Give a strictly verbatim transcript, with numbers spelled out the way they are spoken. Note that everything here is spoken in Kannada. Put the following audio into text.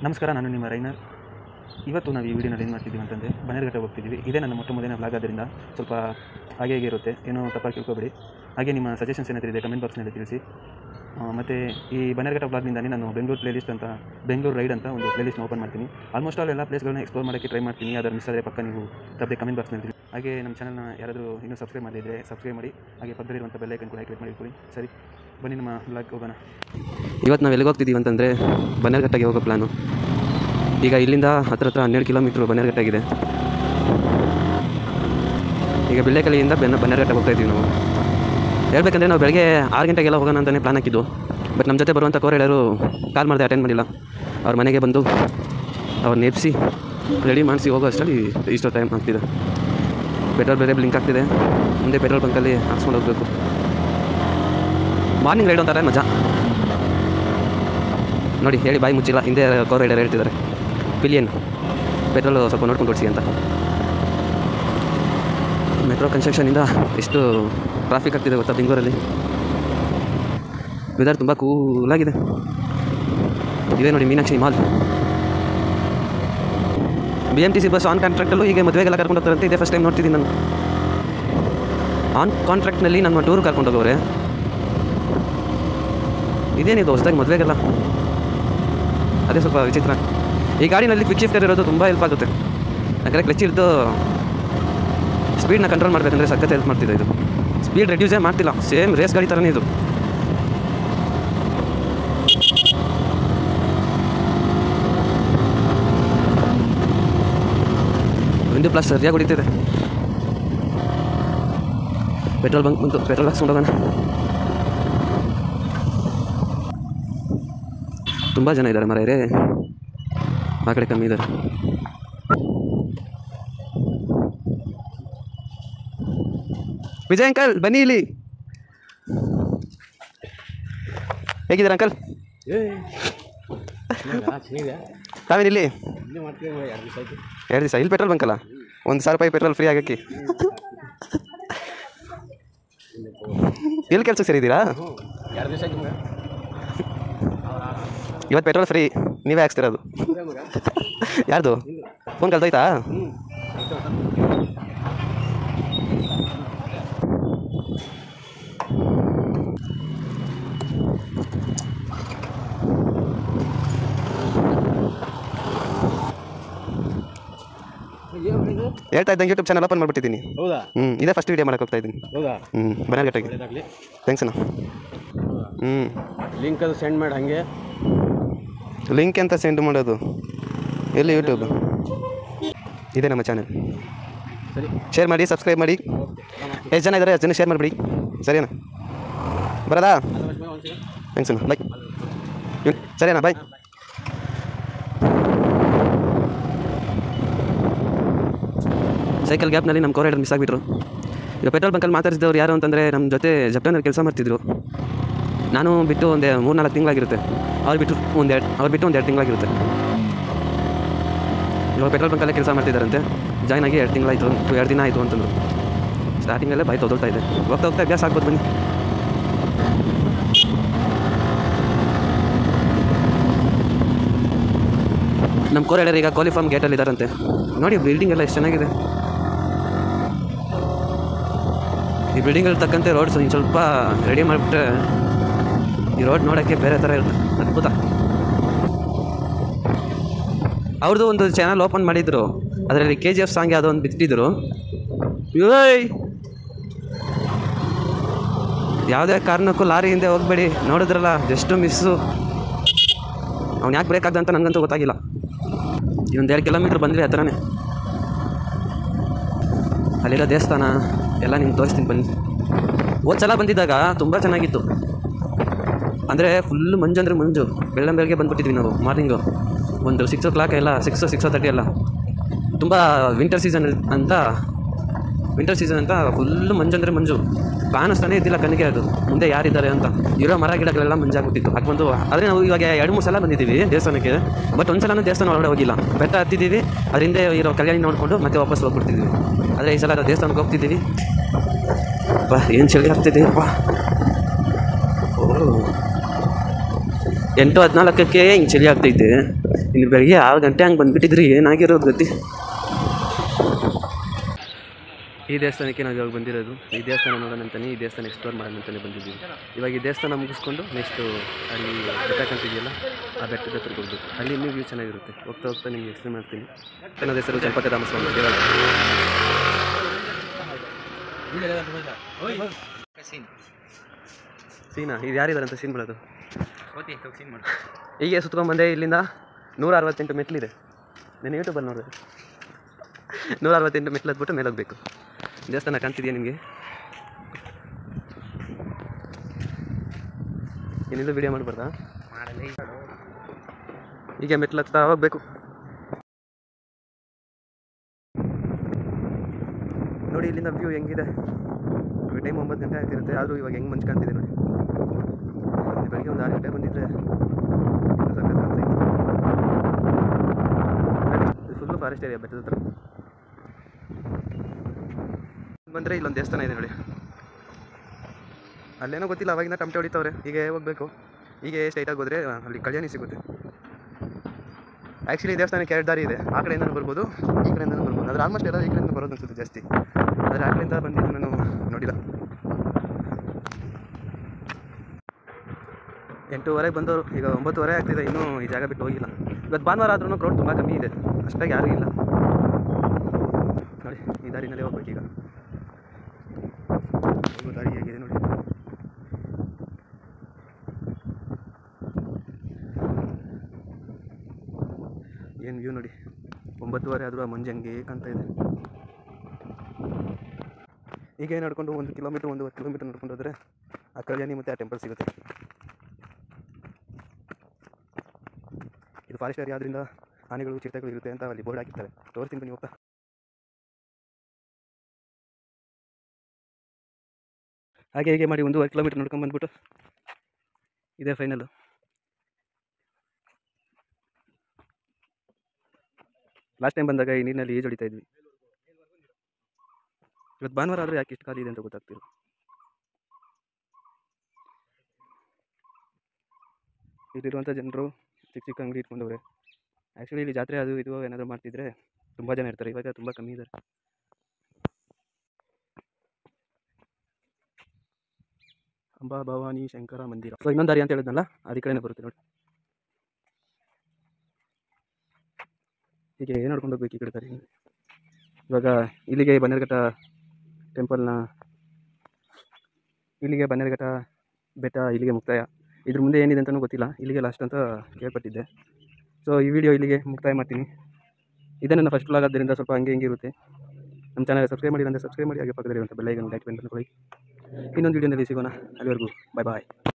ನಮಸ್ಕಾರ, ನಾನು ನಿಮ್ಮ ರೈನರ್. ಇವತ್ತು ನಾವು ಈ ವಿಡಿಯೋನಲ್ಲಿ ಏನು ಮಾಡ್ತಿದ್ದೀವಿ ಅಂತಂದರೆ ಬನ್ನೇರುಘಟ್ಟ ಹೋಗ್ತಿದ್ದೀವಿ. ಇದೇ ನನ್ನ ಮೊಟ್ಟ ಮೊದಲನೇ ವ್ಲಾಗ್, ಆದ್ದರಿಂದ ಸ್ವಲ್ಪ ಹಾಗೆ ಹೇಗೆ ಇರುತ್ತೆ, ಏನೋ ತಪ್ಪಾಗಿ ತಿಳ್ಕೊಬೇಡಿ. ಹಾಗೆ ನಿಮ್ಮ ಸಜೆಷನ್ಸ್ ಏನಾದರೂ ಇದೆ ಕಮೆಂಟ್ ಬಾಕ್ಸ್ನಲ್ಲಿ ತಿಳಿಸಿ. ಮತ್ತು ಈ ಬನ್ನೇರುಘಟ್ಟ ವ್ಲಾಗ್ನಿಂದಾನೇ ನಾನು ಬೆಂಗಳೂರು ಪ್ಲೇಲಿಸ್ಟ್ ಅಂತ ಬೆಂಗಳೂರು ರೈಡ್ ಅಂತ ಒಂದು ಪ್ಲೇಲಿಸ್ಟ್ನ ಓಪನ್ ಮಾಡ್ತೀನಿ. ಆಲ್ಮೋಸ್ಟ್ ಆಲ್ ಎಲ್ಲ ಪ್ಲೇಸ್ಗಳನ್ನ ಎಕ್ಸ್ಪ್ಲೋರ್ ಮಾಡೋಕ್ಕೆ ಟ್ರೈ ಮಾಡ್ತೀನಿ. ಅದರ ಮಿಸ್ ಆದರೆ ಪಕ್ಕ ನೀವು ತಪ್ಪದೆ ಕಮೆಂಟ್ ಬಾಕ್ಸ್ನಲ್ಲಿ ತಿಳಿಸಿ. ಹಾಗೆ ನಮ್ಮ ಚಾನಲ್ನ ಯಾರಾದರೂ ಇನ್ನೂ ಸಬ್ಸ್ಕ್ರೈಬ್ ಮಾಡಿದರೆ ಸಬ್ಸ್ಕ್ರೈಬ್ ಮಾಡಿ. ಹಾಗೆ ಪಕ್ಕದಲ್ಲಿರುವಂಥ ಬೆಲ್ ಐಕನ್ ಕೂಡ ಕ್ಲಿಕ್ ಮಾಡಿಕೊಳ್ಳಿ. ಸರಿ, ಬನ್ನಿ ನಮ್ಮ ವ್ಲಾಗ್ ಹೋಗೋಣ. ಇವತ್ತು ನಾವು ಎಲ್ಲಿಗೆ ಹೋಗ್ತಿದ್ದೀವಿ ಅಂತಂದರೆ ಬನ್ನೇರುಘಟ್ಟಗೆ ಹೋಗೋ ಪ್ಲಾನು. ಈಗ ಇಲ್ಲಿಂದ ಹತ್ರ ಹತ್ರ ಹನ್ನೆರಡು ಕಿಲೋಮೀಟ್ರು ಬನ್ನೇರುಘಟ್ಟಾಗಿದೆ. ಈಗ ಬಿಳ್ಳೆಕಲ್ಲಿಯಿಂದ ಬೆನ್ನ ಬನ್ನೇರುಘಟ್ಟ ಹೋಗ್ತಾ ಇದ್ದೀವಿ ನಾವು. ಹೇಳ್ಬೇಕಂದ್ರೆ ನಾವು ಬೆಳಗ್ಗೆ ಆರು ಗಂಟೆಗೆಲ್ಲ ಹೋಗೋಣ ಅಂತಲೇ ಪ್ಲಾನ್ ಹಾಕಿದ್ದು. ಬಟ್ ನಮ್ಮ ಜೊತೆ ಬರುವಂಥ ಕೋರ್ ಹೇಳೋರು ಕಾಲ್ ಮಾಡಿದೆ, ಅಟೆಂಡ್ ಮಾಡಿಲ್ಲ. ಅವ್ರ ಮನೆಗೆ ಬಂದು ಅವ್ರು ನೆಪ್ಸಿ ರೆಡಿ ಮಾಡಿಸಿ ಹೋಗೋ ಅಷ್ಟರಲ್ಲಿ ಇಷ್ಟೋ ಟೈಮ್ ಆಗ್ತಿದೆ. ಪೆಟ್ರೋಲ್ ಬೇರೆ ಬ್ಲಿಂಕ್ ಆಗ್ತಿದೆ. ಮುಂದೆ ಪೆಟ್ರೋಲ್ ಬಂಕಲ್ಲಿ ಹಾಕ್ಸ್ಕೊಂಡು ಹೋಗಬೇಕು. ಮಾರ್ನಿಂಗ್ ರೈಡ್ ಅಂತಾರೆ ಮಜಾ ನೋಡಿ. ಹೇಳಿ ಬಾಯಿ ಮುಚ್ಚಿಲ್ಲ, ಹಿಂದೆ ಕೋರ್ ರೈಡರ್ ಹೇಳ್ತಿದ್ದಾರೆ ಪಿಲಿಯನ್ ಪೆಟ್ರೋಲ್ ಸ್ವಲ್ಪ ನೋಡ್ಕೊಂಡು ಓಡಿಸಿ ಅಂತ. ಮೆಟ್ರೋ ಕನ್ಸ್ಟ್ರಕ್ಷನಿಂದ ಎಷ್ಟು ಟ್ರಾಫಿಕ್ ಆಗ್ತಿದೆ ಗೊತ್ತಾ ಬೆಂಗಳೂರಲ್ಲಿ. ವೆದರ್ ತುಂಬ ಕೂಲಾಗಿದೆ. ಇದೇ ನೋಡಿ Meenakshi mall. B M T C bus on ಕಾಂಟ್ರಾಕ್ಟಲ್ಲೂ ಹೀಗೆ ಮದುವೆಗೆಲ್ಲ ಕರ್ಕೊಂಡು ಹೋಗ್ತಾರಂತೆ. ಇದೇ ಫಸ್ಟ್ ಟೈಮ್ ನೋಡ್ತಿದ್ದೀನಿ ನಾನು. ಆನ್ ಕಾಂಟ್ರಾಕ್ಟ್ನಲ್ಲಿ ನಮ್ಮ ಟೂರ್ ಕರ್ಕೊಂಡು ಹೋಗೋರೆ. ಇದೇನಿದು ಹೊಸದಾಗಿ ಮದುವೆಗೆಲ್ಲ, ಅದೇ ಸ್ವಲ್ಪ ವಿಚಿತ್ರ. ಈ ಗಾಡಿನಲ್ಲಿ ಕ್ವಿಕ್ ಶಿಫ್ಟರ್ ಇರೋದು ತುಂಬ ಹೆಲ್ಪ್ ಆಗುತ್ತೆ. ಯಾಕಂದರೆ ಕ್ಲಚ್ ಇದ್ದು ಸ್ಪೀಡ್ನ ಕಂಟ್ರೋಲ್ ಮಾಡಬೇಕಂದ್ರೆ ಸಖತ್ ಹೆಲ್ಪ್ ಮಾಡ್ತಿದೆ ಇದು. ಸ್ಪೀಡ್ ರೆಡ್ಯೂಸೇ ಮಾಡ್ತಿಲ್ಲ, ಸೇಮ್ ರೇಸ್ ಗಾಡಿ ಥರನೇ ಇದು. ವಿಂಡೋ ಪ್ಲಸ್ ಸರಿಯಾಗಿ ಹೊಡಿತಿದೆ. ಪೆಟ್ರೋಲ್ ಬಂಕ್ ಬಂತು, ಪೆಟ್ರೋಲ್ ಹಾಕ್ಸ್ಕೊಂಡು ಹೋಗೋಣ. ತುಂಬ ಜನ ಇದ್ದಾರೆ ಮರೆಯರೇ, ಆ ಕಡೆ ಕಮ್ಮಿ ಇದ್ದಾರೆ. ವಿಜಯ್ ಅಂಕಲ್ ಬನ್ನಿ ಇಲ್ಲಿ. ಹೇಗಿದ್ದಾರೆ ಅಂಕಲ್? ತಾವೇನಿಲ್ಲಿ ಎರಡು ದಿವಸ ಇಲ್ಲಿ ಪೆಟ್ರೋಲ್ ಬಂಕಲ್ಲ, ಒಂದು ಸಾವಿರ ರೂಪಾಯಿ ಪೆಟ್ರೋಲ್ ಫ್ರೀ ಆಗಕ್ಕೆ. ಎಲ್ಲಿ ಕೆಲಸಕ್ಕೆ ಸೇರಿದ್ದೀರಾ? ಇವತ್ತು ಪೆಟ್ರೋಲ್ ಫ್ರೀ, ನೀವೇ ಹಾಕ್ಸ್ತಿರೋದು. ಯಾರ್ದು ಫೋನ್ ಕಲ್ತೋಯ್ತಾ? ಹೇಳ್ತಾ ಇದ್ದಂಗೆ ಯೂಟ್ಯೂಬ್ ಚಾನಲ್ ಓಪನ್ ಮಾಡಿಬಿಟ್ಟಿದ್ದೀನಿ. ಹೌದಾ? ಹ್ಞೂ, ಇದೇ ಫಸ್ಟ್ ವೀಡಿಯೋ ಮಾಡಕ್ಕೆ ಹೋಗ್ತಾ ಇದ್ದೀನಿ. ಹೌದಾ? ಹ್ಞೂ, ಬನ್ನೇರುಘಟ್ಟಗೆ. ಥ್ಯಾಂಕ್ಸ್ ಅಣ್ಣ. ಹ್ಞೂ, ಲಿಂಕ್ ಅದು ಸೆಂಡ್ ಮಾಡಿ. ಹಾಗೆ ಲಿಂಕ್ ಅಂತ ಸೆಂಡ್ ಮಾಡೋದು ಎಲ್ಲಿ? ಯೂಟ್ಯೂಬ್ ಇದೆ ನಮ್ಮ ಚಾನಲ್. ಸರಿ, ಶೇರ್ ಮಾಡಿ, ಸಬ್ಸ್ಕ್ರೈಬ್ ಮಾಡಿ. ಎಷ್ಟು ಜನ ಇದ್ದಾರೆ ಅಷ್ಟು ಜನ ಶೇರ್ ಮಾಡಿಬಿಡಿ. ಸರಿನಾ? ಬರೋದಾ? ಥ್ಯಾಂಕ್ಸ್ ಅಣ್ಣ, ಬಾಯ್. ಸರಿನಾ? ಬಾಯ್. ಸೈಕಲ್ ಗ್ಯಾಪ್ನಲ್ಲಿ ನಮ್ಮ ಕೋರ್ ರೈಡರ್ ಮಿಸ್ ಆಗಿಬಿಟ್ರು. ಈಗ ಪೆಟ್ರೋಲ್ ಬಂಕಲ್ಲಿ ಮಾತಾಡಿಸಿದವ್ರು ಯಾರು ಅಂತಂದರೆ ನಮ್ಮ ಜೊತೆ ಜಪ್ಟನಲ್ಲಿ ಕೆಲಸ ಮಾಡ್ತಿದ್ರು. ನಾನು ಬಿಟ್ಟು ಒಂದು ಮೂರು ನಾಲ್ಕು ತಿಂಗಳಾಗಿರುತ್ತೆ. ಅವ್ರು ಬಿಟ್ಟು ಒಂದೆರಡು ಅವ್ರು ಬಿಟ್ಟು ಒಂದು ಎರಡು ತಿಂಗಳಾಗಿರುತ್ತೆ. ಇವಾಗ ಪೆಟ್ರೋಲ್ ಬಂಕಲ್ಲೇ ಕೆಲಸ ಮಾಡ್ತಿದ್ದಾರಂತೆ. ಜಾಯ್ನ್ ಆಗಿ ಎರಡು ತಿಂಗಳಾಯಿತು, ಎರಡು ದಿನ ಆಯಿತು ಅಂತಂದರು. ಸ್ಟಾರ್ಟಿಂಗಲ್ಲೇ ಬಾಯಿ ತೊಗೊಳ್ತಾ ಇದೆ. ಹೋಗ್ತಾ ಹೋಗ್ತಾ ಅಭ್ಯಾಸ ಆಗ್ಬೋದು. ಬನ್ನಿ. ನಮ್ಮ ಕೋರ್ ರೈಡರ್ ಈಗ ಕೋಲಿ ಫಾರ್ಮ್ ಗೇಟಲ್ಲಿ ಇದ್ದಾರಂತೆ. ನೋಡಿ ಬಿಲ್ಡಿಂಗ್ ಎಲ್ಲ ಎಷ್ಟು ಚೆನ್ನಾಗಿದೆ. ಈ ಬಿಲ್ಡಿಂಗಲ್ಲಿ ತಕ್ಕಂತೆ ರೋಡ್ಸ್ ಇನ್ನು ಸ್ವಲ್ಪ ರೆಡಿ ಮಾಡಿಬಿಟ್ರೆ ಈ ರೋಡ್ ನೋಡೋಕ್ಕೆ ಬೇರೆ ಥರ ಇರುತ್ತೆ. ಅದ್ಭುತ. ಅವ್ರದ್ದು ಒಂದು ಚಾನಲ್ ಓಪನ್ ಮಾಡಿದ್ರು, ಅದರಲ್ಲಿ ಕೆ ಜಿ ಎಫ್ ಸಾಂಗ್ ಯಾವುದೋ ಒಂದು ಬಿತ್ತಿದ್ರು. ಏಯ್, ಯಾವುದೇ ಕಾರಣಕ್ಕೂ ಲಾರಿ ಹಿಂದೆ ಹೋಗಬೇಡಿ. ನೋಡಿದ್ರಲ್ಲ ಜಸ್ಟು ಮಿಸ್ಸು. ಅವ್ನು ಯಾಕೆ ಬ್ರೇಕ್ ಆಗ್ದ ಅಂತ ನನಗಂತೂ ಗೊತ್ತಾಗಿಲ್ಲ. ಇನ್ನೊಂದು ಎರಡು ಕಿಲೋಮೀಟ್ರ್ ಬಂದ್ವಿ ಹತ್ರನೇ. ಅಲ್ಲಿರೋ ದೇವಸ್ಥಾನ ಎಲ್ಲ ನಿಮ್ಗೆ ತೋರಿಸ್ತೀನಿ ಬನ್ನಿ. ಹೋದ ಸಲ ಬಂದಿದ್ದಾಗ ತುಂಬ ಚೆನ್ನಾಗಿತ್ತು. ಅಂದರೆ ಫುಲ್ಲು ಮಂಜು ಅಂದರೆ ಮಂಜು. ಬೆಳ್ಳಂ ಬೆಳಗ್ಗೆ ಬಂದುಬಿಟ್ಟಿದ್ವಿ ನಾವು ಮಾರ್ನಿಂಗು ಒಂದು ಸಿಕ್ಸ್ ಓ ಕ್ಲಾಕ್ ಎಲ್ಲ ಸಿಕ್ಸ್ ಸಿಕ್ಸ್ ತರ್ಟಿ ಎಲ್ಲ. ತುಂಬ ವಿಂಟರ್ ಸೀಸನ್ ಅಂತ ವಿಂಟರ್ ಸೀಸನ್ ಅಂತ ಫುಲ್ಲು ಮಂಜು ಅಂದರೆ ಮಂಜು. ಕಾಣಿಸ್ತಾನೆ ಇದ್ದಿಲ್ಲ ಕಣ್ಣಿಗೆ ಅದು ಮುಂದೆ ಯಾರಿದ್ದಾರೆ ಅಂತ. ಇರೋ ಮರ ಗಿಡಗಳೆಲ್ಲ ಮಂಜಾಗ್ಬಿಟ್ಟಿತ್ತು. ಅದು ಬಂದು ಆದರೆ ನಾವು ಇವಾಗ ಎರಡು ಮೂರು ಸಲ ಬಂದಿದ್ದೀವಿ ದೇವಸ್ಥಾನಕ್ಕೆ. ಬಟ್ ಒಂದು ಸಲ ದೇವಸ್ಥಾನ ಒಳಗಡೆ ಹೋಗಿಲ್ಲ. ಬೆಟ್ಟ ಹತ್ತಿದ್ದೀವಿ, ಅದರಿಂದ ಇರೋ ಕಲ್ಯಾಣಿ ನೋಡಿಕೊಂಡು ಮತ್ತೆ ವಾಪಸ್ ಹೋಗ್ಬಿಡ್ತಿದ್ವಿ. ಆದರೆ ಈ ಸಲ ದೇವಸ್ಥಾನಕ್ಕೆ ಹೋಗ್ತಿದ್ದೀವಿ. ಬಾ ಏನು ಚಳಿ ಆಗ್ತಿದೆ ಬಾ. ಓ ಎಂಟು ಹದಿನಾಲ್ಕಕ್ಕೆ ಹಿಂಗೆ ಚಳಿ ಆಗ್ತೈತೆ. ಇನ್ನು ಬೆಳಗ್ಗೆ ಆರು ಗಂಟೆ ಹಂಗೆ ಬಂದುಬಿಟ್ಟಿದ್ರಿ, ಏನಾಗಿರೋದು ಗತಿ. ಈ ದೇವಸ್ಥಾನಕ್ಕೆ ನಾವು ಇವಾಗ ಬಂದಿರೋದು. ಈ ದೇವಸ್ಥಾನ ನೋಡೋಣ ಅಂತಾನೆ, ಈ ದೇವಸ್ಥಾನ ಎಕ್ಸ್ಪ್ಲೋರ್ ಮಾಡೋಣ ಅಂತಲೇ ಬಂದಿದ್ದೀವಿ. ಇವಾಗ ಈ ದೇವಸ್ಥಾನ ಮುಗಿಸ್ಕೊಂಡು ನೆಕ್ಸ್ಟು ಅಲ್ಲಿ ಬೆಟ್ಟ ಕಾಣ್ತಿದೆಯಲ್ಲ, ಆ ಬೆಟ್ಟದ ಹತ್ರಕ್ಕೆ ಹೋಗ್ಬೇಕು. ಅಲ್ಲಿ ಇನ್ನೂ ವ್ಯೂ ಚೆನ್ನಾಗಿರುತ್ತೆ. ಹೋಗ್ತಾ ಹೋಗ್ತಾ ನಿಮಗೆ ಎಕ್ಸ್ಪ್ಲೇನ್ ಮಾಡ್ತೀನಿ. ನನ್ನ ಹೆಸರು ಚಂಪಕಧಾಮ ಸ್ವಾಮಿ ದೇವಾಲಯ. ಸೀನಾ ಇದು ಯಾರಿದಾರಂತ ಸೀನ್ ಮಾಡೋದು? ಹೀಗೆ ಸುತ್ಕೊಂಡ್ಬಂದೆ. ಇಲ್ಲಿಂದ ನೂರ ಅರವತ್ತೆಂಟು ಮೆಟ್ಲಿದೆ. ನಾನು ಯೂಟ್ಯೂಬಲ್ಲಿ ನೋಡಿದೆ. ನೂರ ಅರವತ್ತೆಂಟು ಮೆಟ್ಲು ಹತ್ಬಿಟ್ಟು ಮೇಲೆ ಹೋಗಬೇಕು. ದೇವಸ್ಥಾನ ಕಾಣ್ತಿದೆಯಾ ನಿಮಗೆ? ಏನಿದು ವಿಡಿಯೋ ಮಾಡಬಾರ್ದಾ? ಹೀಗೆ ಮೆಟ್ಲು ಹತ್ತಾ ಹೋಗ್ಬೇಕು. ನೋಡಿ ಇಲ್ಲಿಂದ ವ್ಯೂ ಹೆಂಗಿದೆ. ಟೈಮ್ ಒಂಬತ್ತು ಗಂಟೆ ಆಗ್ತಿರುತ್ತೆ, ಆದರೂ ಇವಾಗ ಹೆಂಗೆ ಮಂಚು ಕಾಣ್ತಿದೆ ನೋಡಿ. ಬೆಳಿಗ್ಗೆ ಒಂದು ಆರು ಗಂಟೆ ಬಂದಿದ್ದರೆ ಫುಲ್ಲು ಫಾರೆಸ್ಟ್ ಏರಿಯಾ ಬೆಟ್ಟದ ಹತ್ರ ಬಂದರೆ ಇಲ್ಲೊಂದು ದೇವಸ್ಥಾನ ಇದೆ ನೋಡಿ. ಅಲ್ಲೇನೋ ಗೊತ್ತಿಲ್ಲ, ಅವಾಗಿಂದ ಟಮಟೆ ಹೊಡಿತವ್ರೆ. ಹೀಗೆ ಹೋಗಬೇಕು. ಹೀಗೆ ಸ್ಟ್ರೈಟಾಗಿ ಹೋದರೆ ಅಲ್ಲಿ ಕಲ್ಯಾಣಿ ಸಿಗುತ್ತೆ. ಆ್ಯಕ್ಚುಲಿ ದೇವಸ್ಥಾನಕ್ಕೆ ಎರಡು ದಾರಿ ಇದೆ. ಆ ಕಡೆಯಿಂದನೂ ಬರ್ಬೋದು, ಈ ಕಡೆಯಿಂದನೂ ಬರ್ಬೋದು. ಆದರೆ ಆಲ್ಮೋಸ್ಟ್ ಎಲ್ಲ ಈ ಕಡೆಯಿಂದ ಬರೋದು ಅನ್ಸುತ್ತೆ ಜಾಸ್ತಿ. ಆದರೆ ಆ ಕಡೆಯಿಂದ ಬಂದಿದ್ದು ನಾನು ನೋಡಿಲ್ಲ. ಎಂಟೂವರೆಗೆ ಬಂದವರು, ಈಗ ಒಂಬತ್ತುವರೆ ಆಗ್ತಿದೆ, ಇನ್ನೂ ಈ ಜಾಗ ಬಿಟ್ಟು ಹೋಗಿಲ್ಲ. ಇವತ್ತು ಭಾನುವಾರ ಆದ್ರೂ ಕ್ರೌಡ್ ತುಂಬ ಕಮ್ಮಿ ಇದೆ, ಅಷ್ಟಾಗಿ ಯಾರೂ ಇಲ್ಲ ನೋಡಿ. ಈ ದಾರಿನಲ್ಲೇ ಹೋಗ್ಬೇಕೀಗ. ಹೋಗೋ ದಾರಿ ಹೇಗಿದೆ ನೋಡಿ. ಏನು ವ್ಯೂ ನೋಡಿ. ಒಂಬತ್ತುವರೆ ಆದರೂ ಆ ಮಂಜು ಹಂಗೆ ಕಾಣ್ತಾ ಇದೆ. ಹೀಗೆ ನಡ್ಕೊಂಡು ಒಂದು ಕಿಲೋಮೀಟ್ರ್ ಒಂದೂವರೆ ಕಿಲೋಮೀಟ್ರ್ ನಡ್ಕೊಂಡು ಹೋದರೆ ಆ ಕಲ್ಯಾಣಿ ಮತ್ತು ಆ ಟೆಂಪಲ್ ಸಿಗುತ್ತೆ. ಇದು ಫಾರೆಸ್ಟ್ ಏರಿಯಾ ಆದ್ದರಿಂದ ಆನೆಗಳು ಚಿರತೆಗಳು ಇರುತ್ತೆ ಅಂತ ಅಲ್ಲಿ ಬೋರ್ಡ್ ಹಾಕಿರ್ತಾರೆ. ತೋರಿಸ್ತೀನಿ ಬನ್ನಿ ಹೋಗ್ತಾ. ಹಾಗೆ ಹೀಗೆ ಮಾಡಿ ಒಂದೂವರೆ ಕಿಲೋಮೀಟ್ರ್ ನೋಡ್ಕೊಂಡು ಬಂದ್ಬಿಟ್ಟು ಇದೇ ಫೈನಲ್ಲು. ಲಾಸ್ಟ್ ಟೈಮ್ ಬಂದಾಗ ಈ ನೀರಿನಲ್ಲಿ ಈಜು ಹೊಡಿತಾ ಇದ್ವಿ. ಇವತ್ತು ಭಾನುವಾರ ಆದರೂ ಯಾಕೆ ಇಷ್ಟು ಖಾಲಿ ಇದೆ ಅಂತ ಗೊತ್ತಾಗ್ತಿಲ್ಲ. ಇಲ್ಲಿರುವಂಥ ಜನರು ಚಿಕ್ಕ ಚಿಕ್ಕ ಅಂಗಡಿ ಇಟ್ಕೊಂಡವ್ರೆ. ಆ್ಯಕ್ಚುಲಿ ಇಲ್ಲಿ ಜಾತ್ರೆ ಅದು ಇದು ಏನಾದರೂ ಮಾಡ್ತಿದ್ರೆ ತುಂಬ ಜನ ಇರ್ತಾರೆ. ಇವಾಗ ತುಂಬ ಕಮ್ಮಿ ಇದ್ದಾರೆ. ಅಂಬಾ ಭವಾನಿ ಶಂಕರ ಮಂದಿರ. ಸೊ ಇನ್ನೊಂದು ದಾರಿ ಅಂತ ಹೇಳಿದ್ನಲ್ಲ, ಅದ ಕಡೆನೇ ಬರುತ್ತೆ ನೋಡಿ. ಹೀಗೆ ಏನು ನೋಡ್ಕೊಂಡು ಹೋಗ್ಬೇಕು ಈ ಕಡೆ ದಾರಿ. ಇವಾಗ ಇಲ್ಲಿಗೆ ಬನ್ನೇರುಘಟ್ಟ ಟೆಂಪಲ್ನ, ಇಲ್ಲಿಗೆ ಬನ್ನೇರುಘಟ್ಟ ಬೆಟ್ಟ ಇಲ್ಲಿಗೆ ಮುಕ್ತಾಯ. ಇದ್ರ ಮುಂದೆ ಏನಿದೆ ಅಂತಲೂ ಗೊತ್ತಿಲ್ಲ. ಇಲ್ಲಿಗೆ ಲಾಸ್ಟ್ ಅಂತ ಕೇಳ್ಪಟ್ಟಿದ್ದೆ. ಸೊ ಈ ವಿಡಿಯೋ ಇಲ್ಲಿಗೆ ಮುಕ್ತಾಯ ಮಾಡ್ತೀನಿ. ಇದೇ ನನ್ನ ಫಸ್ಟ್ ವ್ಲಾಗ್ ಆದ್ದರಿಂದ ಸ್ವಲ್ಪ ಹಂಗೆ ಹಿಂಗೆ ಇರುತ್ತೆ. ನಮ್ಮ ಚಾನಲ್ ಸಬ್ಸ್ಕ್ರೈಬ್ ಮಾಡಿ ಅಂದರೆ ಸಬ್ಸ್ಕ್ರೈಬ್ ಮಾಡಿ, ಹಾಗೆ ಪಕ್ಕದಲ್ಲಿರುವಂಥ ಬೆಲ್ ಐಕಾನ್ ಲೈಕ್ ಬಟನ್ ಕೊಡಿ. ಇನ್ನೊಂದು ವಿಡಿಯೋನಲ್ಲಿ ಸಿಗೋಣ. ಅಲ್ಲಿವರೆಗೂ ಬಾಯ್ ಬಾಯ್.